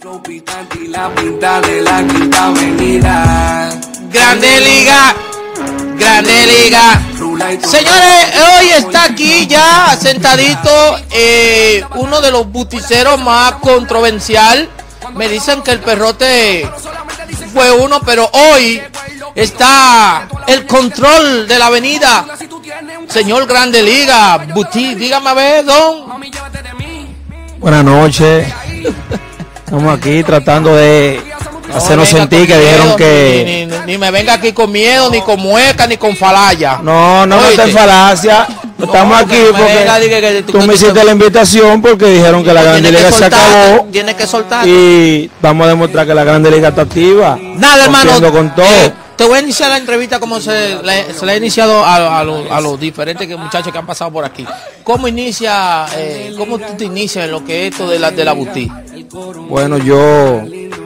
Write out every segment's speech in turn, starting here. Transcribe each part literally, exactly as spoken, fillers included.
La pinta de la quinta avenida. Grande Liga, Grande Liga. Señores, hoy está aquí ya sentadito eh, uno de los buticeros más controversial. Me dicen que el Perrote fue uno, pero hoy está el control de la avenida. Señor Grande Liga, Buti, dígame a ver, don. Buenas noches. Estamos aquí tratando de no hacernos sentir que dijeron miedo, que... Ni, ni, ni me venga aquí con miedo, ni con mueca, ni con falaya. No, no, no está en falacia. Estamos no, aquí porque porque venga, diga que tú, tú que me tú, hiciste que... la invitación porque dijeron que la Grande Liga se acabó. Tienes que soltar. Y vamos a demostrar que la Grande Liga está activa. Nada, hermano. Con todo. Eh, te voy a iniciar la entrevista como se le, se le ha iniciado a, a, los, a los diferentes muchachos que han pasado por aquí. ¿Cómo inicia, eh, cómo tú te inicias en lo que es esto de la, de la boutique? Bueno, yo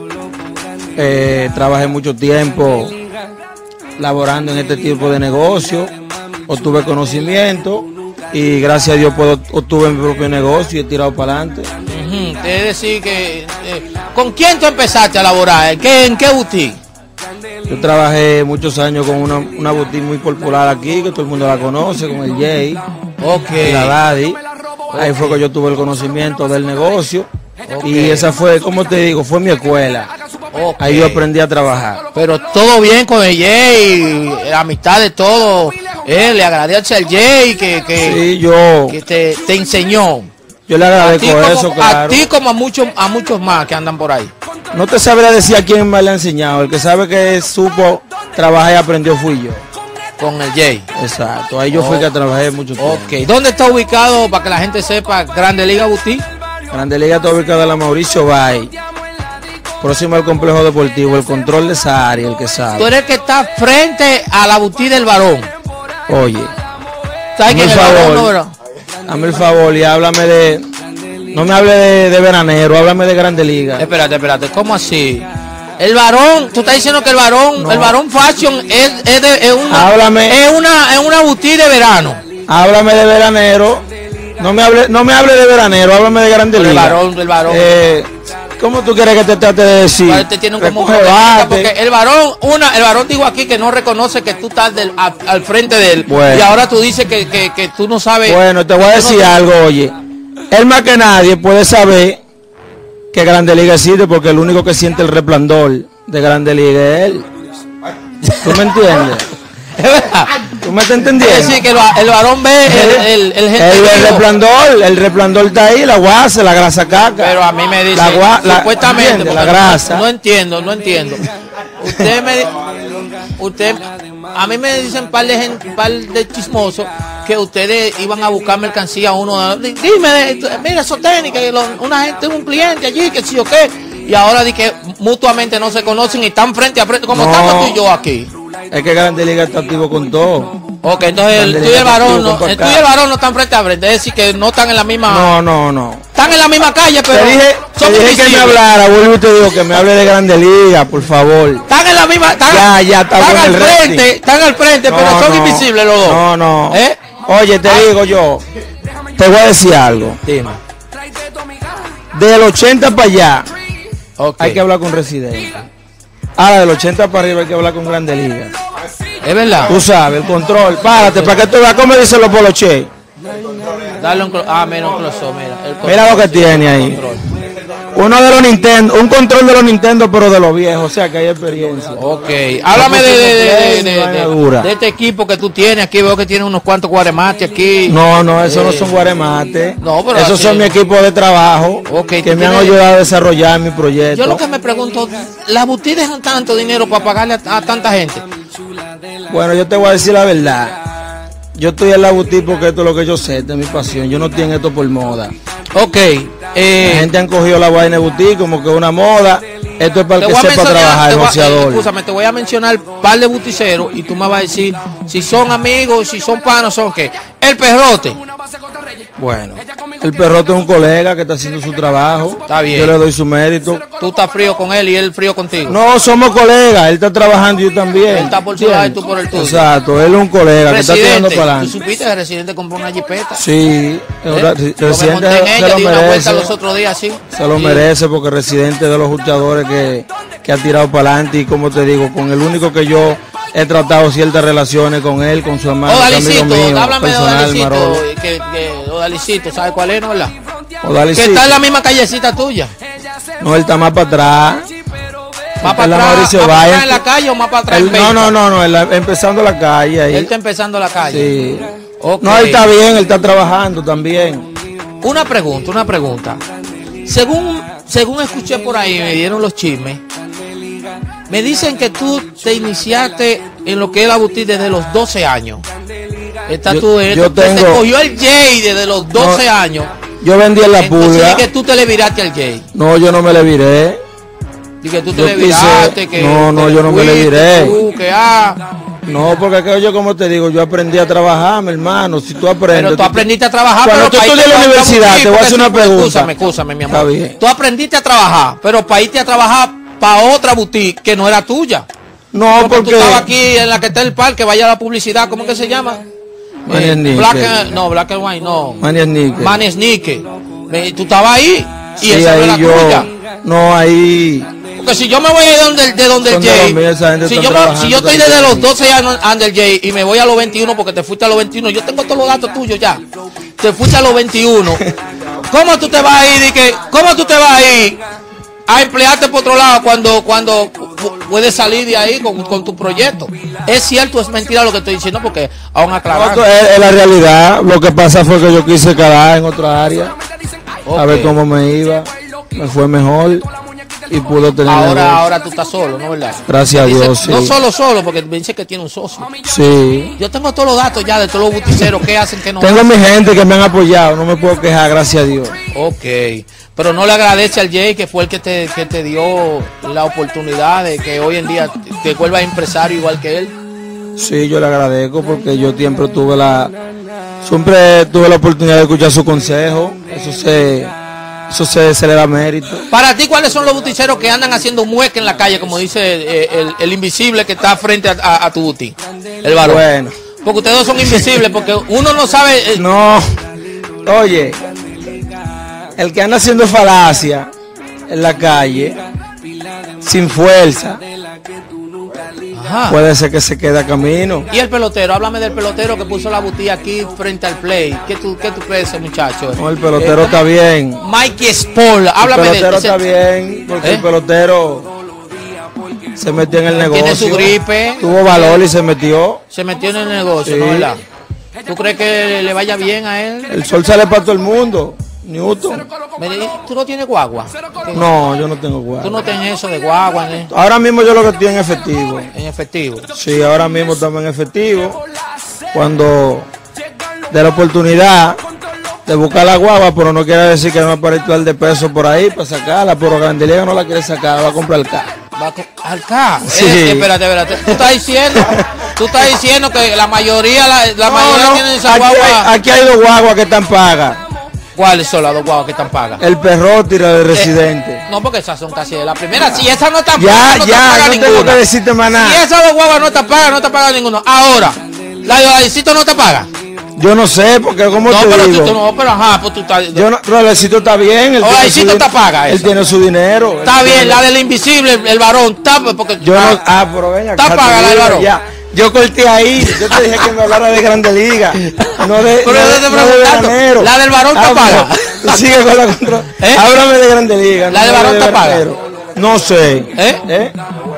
eh, trabajé mucho tiempo laborando en este tipo de negocio, obtuve conocimiento y gracias a Dios puedo, obtuve mi propio negocio y he tirado para adelante. Uh-huh. Es decir que, eh, ¿con quién tú empezaste a laborar? ¿En qué, en qué boutique? Yo trabajé muchos años con una, una boutique muy popular aquí, que todo el mundo la conoce, con el Jay, okay. la Daddy. Ahí fue que yo tuve el conocimiento del negocio. Okay. Y esa fue, como te digo, fue mi escuela. Okay. Ahí yo aprendí a trabajar. Pero todo bien con el Jay, amistad de todo. Eh, le agradece al Jay que, que, sí, yo, que te, te enseñó. Yo le agradezco eso, como, claro. A ti como a muchos, a muchos más que andan por ahí. No te sabría decir a quién me le ha enseñado. El que sabe que supo trabajar y aprendió fui yo. Con el Jay. Exacto. Ahí yo oh. fui que trabajé mucho tiempo. Ok. ¿Dónde está ubicado, para que la gente sepa, Grande Liga Boutique? Grande Liga está ubicado en la Mauricio Bay, próximo al complejo deportivo, el control de esa área, el que sabe. Tú eres el que está frente a la boutique del varón. Oye, ¿sabes hazme el favor, no, hazme el favor y háblame de... No me hable de, de veranero, háblame de Grande Liga. Espérate, espérate, ¿cómo así? El varón, tú estás diciendo que el varón, no. el varón fashion es, es, de, es una, háblame, es una, es una boutique de verano. Háblame de veranero, no me hable, no me hable de veranero, háblame de Grande Liga. El varón, el varón. Eh, ¿Cómo tú quieres que te trate de decir? Te tiene como un porque el varón, una, el varón dijo aquí que no reconoce que tú estás del, a, al frente de él. Bueno. Y ahora tú dices que, que, que tú no sabes. Bueno, te voy a decir no algo, oye. Él más que nadie puede saber que Grande Liga existe porque el único que siente el resplandor de Grande Liga es él. ¿Tú me entiendes? ¿Tú me estás entendiendo? Es decir, que el, el varón ve el, el, el, el, el, el resplandor, el resplandor está ahí, la guasa, la grasa caca. Pero a mí me dice, la gua, la, supuestamente, la grasa. No, no entiendo, no entiendo. Usted me, usted, a mí me dicen par de gente, par de chismosos que ustedes iban a buscar mercancía uno. Dime, mira, esos tenis, que lo, una gente, un cliente allí, que sí o qué. Y ahora di que mutuamente no se conocen y están frente a frente, como no. estamos tú y yo aquí. Es que Grande Liga está activo con todo. Ok, entonces el tú y el varón no, el tú y el varón no están frente a frente, es decir que no están en la misma. No, no, no. Están en la misma calle, pero te dije, son te dije que me hablara, vuelvo y te digo que me hable de Grande Liga, por favor. Están en la misma, están, ya, ya, está están al frente, rating. están al frente, no, pero son no, invisibles los dos. No, no. ¿Eh? Oye, te Ay. digo yo, te voy a decir algo. Dime. Del ochenta para allá, okay. hay que hablar con Residente. Ahora del ochenta para arriba hay que hablar con Grande Liga. Es verdad. Tú sabes, el control. Párate, para que tú veas cómo dicen los poloche. Dale un ah, mira un close, mira. El control, mira lo que sí, tiene ahí. Control. Uno de los Nintendo, un control de los Nintendo, pero de los viejos, o sea que hay experiencia. Ok, háblame de, de, de, de, de, de, de este equipo que tú tienes. Aquí veo que tiene unos cuantos guaremates aquí. No, no, esos eh, no son guaremates. No, pero esos aquí, son mi equipo de trabajo, okay, que me han ayudado a desarrollar mi proyecto. Yo lo que me pregunto, ¿las boutiques dejan tanto dinero para pagarle a, a tanta gente? Bueno, yo te voy a decir la verdad. Yo estoy en la boutique porque esto es lo que yo sé, esta es mi pasión. Yo no estoy en esto por moda. Ok. Eh, la gente han cogido la vaina de boutique como que una moda. Esto es para el que sepa trabajar, negociador. Escúchame, te voy a mencionar un par de buticeros y tú me vas a decir si son amigos, si son panos, son qué. El Perrote. Bueno, El Perrote es un colega que está haciendo su trabajo. Está bien. Yo le doy su mérito. Tú estás frío con él y él frío contigo. No, somos colegas. Él está trabajando y yo también. Él está por su lado y tú por el tuyo. Exacto. Él es un colega que está tirando para ¿Tú adelante. supiste que el residente compró una jipeta? Sí. El ¿Eh? re- Yo me Residente monté en se ella, lo di una vuelta merece. los otros días, sí. Se lo Sí. merece porque el Residente es de los luchadores que, que ha tirado para adelante. Y como te digo, con el único que yo he tratado ciertas relaciones con él, con su hermano, que es amigo Odalicito, mío, háblame de personal, Odalicito, Marolo. que, que Odalicito, ¿sabes cuál es, no, verdad? Que Odalicito. está en la misma callecita tuya. No, él está más para atrás. ¿Más Está para en la atrás, Mauricio más para Valle. atrás en la calle o más para atrás Él- en no, venta? no, no, no, él, empezando la calle ahí. Él está empezando la calle. Sí. Ok. No, él está bien, él está trabajando también. Una pregunta, una pregunta. Según, según escuché por ahí, me dieron los chismes. Me dicen que tú te iniciaste en lo que es la boutique desde los doce años. Está Yo- tú, eh, yo tú te tengo- cogió el Jay desde los doce No, años. Yo vendí en la Entonces pulga. di que tú te le viraste al Jay. No, yo no me le viré. Y que tú te Yo le quise- viraste, que no, no, que yo no me le fuiste viré. tú, que ah. No, porque es que yo, como te digo, yo aprendí a trabajar, mi hermano. Si tú aprendes. Pero tú aprendiste a trabajar. Cuando pero tú pa' irte estudias en la a otra universidad, boutique, te voy a porque hacer una sí, pregunta. Escúchame, escúchame, mi amor. Está bien. Tú aprendiste a trabajar, pero para irte a trabajar para otra boutique que no era tuya. No, Porque, porque. tú estabas aquí en la que está el parque, vaya a la publicidad, ¿cómo que se llama? Manny Eh, Sneaker. Black and- no, Black and White, no. Manny Sneaker. Manny Sneaker. Eh, Tú estabas ahí y Sí, esa no ahí era yo. tuya. No, ahí. Porque si yo me voy de donde, de donde el Son de Jay, los míos, esa gente si está yo, me- trabajando si yo estoy también. desde los doce años under Jay y me voy a los veintiuno porque te fuiste a los veintiuno, yo tengo todos los datos tuyos ya. Te fuiste a los veintiuno. ¿Cómo tú te vas a ir y que, cómo tú te vas a ir a emplearte por otro lado cuando, cuando pu- puedes salir de ahí con, con tu proyecto? Es cierto, es mentira lo que estoy diciendo porque aún aclarando. Esto es, es la realidad. Lo que pasa fue que yo quise quedar en otra área. A ver Ok. cómo me iba. Me fue mejor. Y pudo tener. Ahora, negocio. ahora tú estás solo, ¿no verdad? Gracias a Dice- Dios, sí. No solo solo, porque me dice que tiene un socio. Sí. Yo tengo todos los datos ya de todos los buticeros que hacen, que no Tengo hacen. mi gente que me han apoyado. No me puedo quejar, gracias a Dios. Ok, pero no le agradece al Jay que fue el que te, que te dio la oportunidad de que hoy en día te vuelvas empresario igual que él. Sí, yo le agradezco porque yo siempre tuve la. Siempre tuve la oportunidad de escuchar su consejo. Eso se. Eso se, se le da mérito. Para ti, ¿cuáles son los buticeros que andan haciendo mueca en la calle, como dice eh, el, el invisible que está frente a, a- a tu buti? El varón. Bueno. Porque ustedes dos son invisibles, porque uno no sabe. eh, No. Oye. El que anda haciendo falacia en la calle. Sin fuerza. Ajá. Puede ser que se quede a camino. Y el pelotero, háblame del pelotero que puso la botella aquí frente al play. ¿Qué tú, qué tú crees de ese muchacho? No, el pelotero Eh, está bien. Mikey Spall, háblame El de pelotero ese- está bien. Porque ¿Eh? el pelotero se metió en el negocio. Tiene su gripe. Tuvo valor y se metió. Se metió en el negocio, Sí. ¿no verdad? ¿Tú crees que le vaya bien a él? El sol sale para todo el mundo. Newton. Me di- ¿Tú no tienes guagua? No, yo no tengo ¿Tú guagua. no tienes eso de guagua en, Ahora mismo yo lo que estoy en efectivo. en efectivo? Sí, ahora mismo estamos en efectivo. Cuando de la oportunidad de buscar la guagua, pero no quiere decir que no aparezca el de peso por ahí para sacarla, pero Grande Liga no la quiere sacar, va a comprar el carro. Va a co- al K. Sí. Eh, espérate, espérate. Tú estás diciendo, tú estás diciendo que la mayoría, la, la No, mayoría no, tienen esa aquí, guagua. hay, aquí hay dos guaguas que están pagas. ¿Cuáles son las dos guaguas que están pagas? El Perrote y la de Residente. No, porque esas son casi de la primera. Si esa no está Ya, paga, no está ya, paga no tengo ninguna. que decirte más Si nada. esas dos guaguas no está paga, no está paga ninguno. Ahora, la de Odalicito no te paga. Yo no sé, porque como No, te pero tú, digo, tú no, pero ajá, pues tú estás. yo no, Rolecito está bien. Él Oye, tiene sí su tú din- te pagas Él eso. tiene su dinero. Está Él bien, tiene- la del invisible, el, el varón, está, porque Yo no, ah, ah, pero venga, Está acá paga te la del digo, varón. ya. Yo corté ahí, yo te dije que me hablara de Grande Liga, no de, Pero no yo de, te no de preguntando, veranero. ¿la del varón está Ah, paga? pero tú sigue con la contra. ¿Eh? Háblame de Grande Liga. ¿La no del de varón está paga? veranero. No sé. ¿Eh? ¿Eh?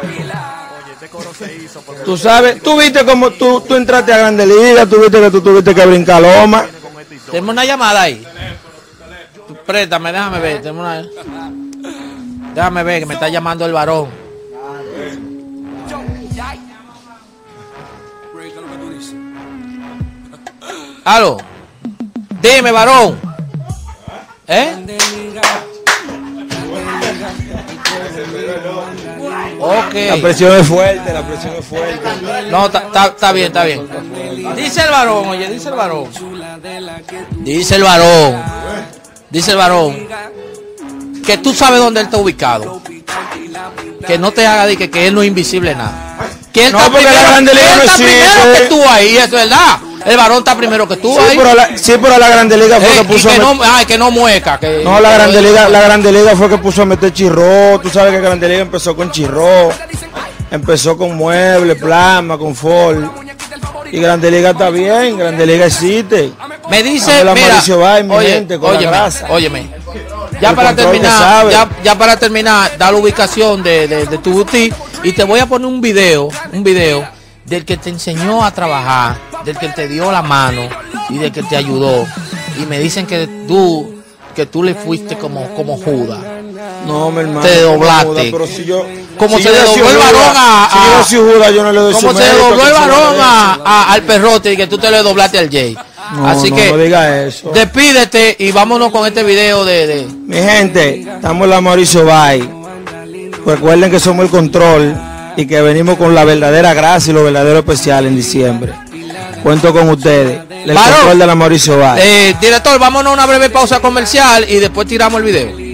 Tú sabes, tú viste como tú, tú entraste a Grande Liga, tú viste que tú tuviste que brincar loma. tenemos una llamada ahí. Préstame, déjame ver. Tenemos una... Déjame ver que me está llamando el varón. Aló. Dime, varón. ¿Eh? Ok. La presión es fuerte, la presión es fuerte. No, está- está está bien, está bien. Dice el varón, oye, dice el varón. Dice el varón dice el varón, que tú sabes dónde él está ubicado. Que no te haga de que, que él no es invisible nada. Que él No, está, porque primero, la Grande Liga él no está existe. primero que tú ahí, eso es verdad. El varón está primero que tú Sí, ahí. pero la, sí, pero la Grande Liga fue Eh, que puso y que a met- no, ay, que no mueca. Que, No, la que Grande no- Liga, la Grande Liga fue que puso a meter chirro. Tú sabes que Grande Liga empezó con chirro, empezó con muebles, plasma, con Ford. Y Grande Liga está bien, Grande Liga existe. Me dice, Dame la mira, Mauricio Bay, mi oye, gente, con la óyeme, grasa. óyeme. Ya El para control que terminar, sabe. ya, ya para terminar, da la ubicación de, de, de tu boutique y te voy a poner un video, un video del que te enseñó a trabajar, del que te dio la mano y del que te ayudó. Y me dicen que tú, que tú le fuiste como, como Judas. No, mi hermano. Te como doblaste. Judas, pero si yo, Como si se yo le he sido dobló el Judas, varón a- si yo a- he sido Judas, yo no le doy Como su se le mérito, dobló que el se lo varón merece. a, a- al perrote y que tú te le doblaste al Jay. No, Así no, que no diga eso. despídete y vámonos con este video de, de Mi gente, estamos en la Mauricio Bay. Recuerden que somos el control y que venimos con la verdadera gracia y lo verdadero especial en diciembre. Cuento con ustedes. El Varón. control de la Mauricio Bay. Eh, director, vámonos a una breve pausa comercial y después tiramos el video.